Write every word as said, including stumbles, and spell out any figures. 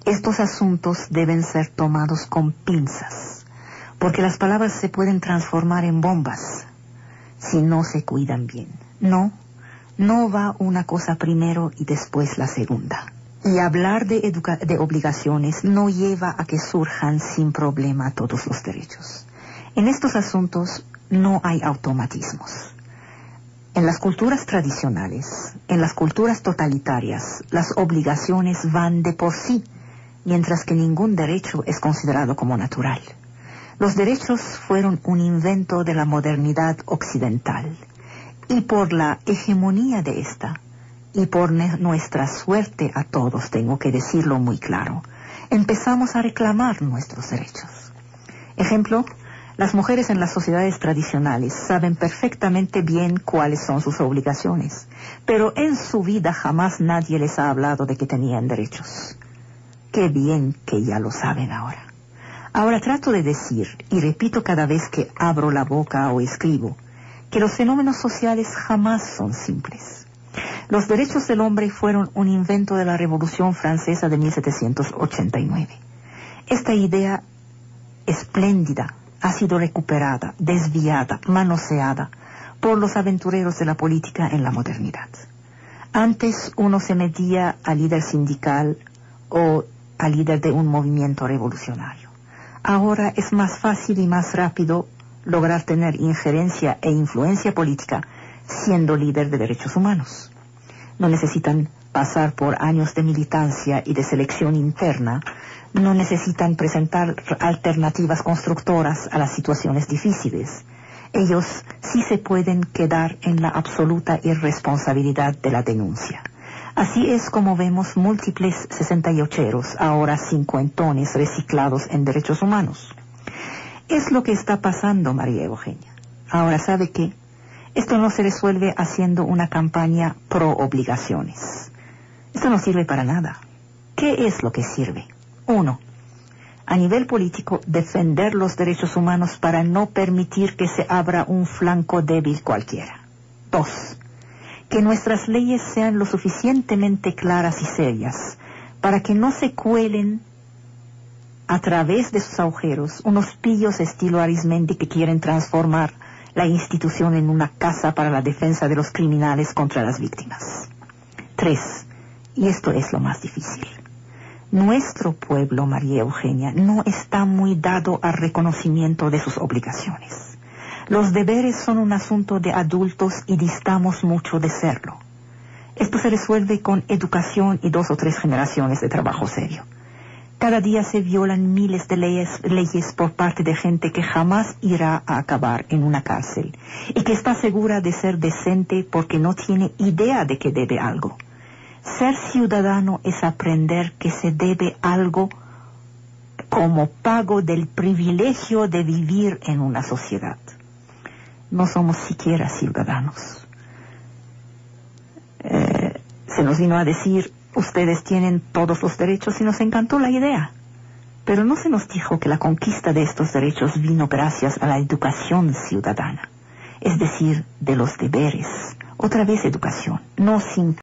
Estos asuntos deben ser tomados con pinzas, porque las palabras se pueden transformar en bombas si no se cuidan bien. No, no va una cosa primero y después la segunda. Y hablar de, educa- de obligaciones no lleva a que surjan sin problema todos los derechos. En estos asuntos no hay automatismos. En las culturas tradicionales, en las culturas totalitarias, las obligaciones van de por sí, mientras que ningún derecho es considerado como natural. Los derechos fueron un invento de la modernidad occidental, y por la hegemonía de esta, y por ne- nuestra suerte a todos, tengo que decirlo muy claro, empezamos a reclamar nuestros derechos. Ejemplo, las mujeres en las sociedades tradicionales saben perfectamente bien cuáles son sus obligaciones, pero en su vida jamás nadie les ha hablado de que tenían derechos. Qué bien que ya lo saben ahora. Ahora trato de decir, y repito cada vez que abro la boca o escribo, que los fenómenos sociales jamás son simples. Los derechos del hombre fueron un invento de la Revolución Francesa de mil setecientos ochenta y nueve. Esta idea espléndida ha sido recuperada, desviada, manoseada por los aventureros de la política en la modernidad. Antes uno se medía al líder sindical o al líder de un movimiento revolucionario. Ahora es más fácil y más rápido lograr tener injerencia e influencia política siendo líder de derechos humanos. No necesitan pasar por años de militancia y de selección interna, no necesitan presentar alternativas constructoras a las situaciones difíciles. Ellos sí se pueden quedar en la absoluta irresponsabilidad de la denuncia. Así es como vemos múltiples sesenta y ocheros, ahora cincuentones reciclados en derechos humanos. Es lo que está pasando, María Eugenia. Ahora, ¿sabe qué? Esto no se resuelve haciendo una campaña pro obligaciones. Esto no sirve para nada. ¿Qué es lo que sirve? Uno, a nivel político, defender los derechos humanos para no permitir que se abra un flanco débil cualquiera. Dos, que nuestras leyes sean lo suficientemente claras y serias para que no se cuelen a través de sus agujeros unos pillos estilo Arizmendi que quieren transformar la institución en una casa para la defensa de los criminales contra las víctimas. Tres, y esto es lo más difícil. Nuestro pueblo, María Eugenia, no está muy dado al reconocimiento de sus obligaciones. Los deberes son un asunto de adultos y distamos mucho de serlo. Esto se resuelve con educación y dos o tres generaciones de trabajo serio. Cada día se violan miles de leyes, leyes por parte de gente que jamás irá a acabar en una cárcel y que está segura de ser decente porque no tiene idea de que debe algo. Ser ciudadano es aprender que se debe algo como pago del privilegio de vivir en una sociedad. No somos siquiera ciudadanos. Eh, se nos vino a decir, ustedes tienen todos los derechos y nos encantó la idea. Pero no se nos dijo que la conquista de estos derechos vino gracias a la educación ciudadana, es decir, de los deberes. Otra vez educación, no sin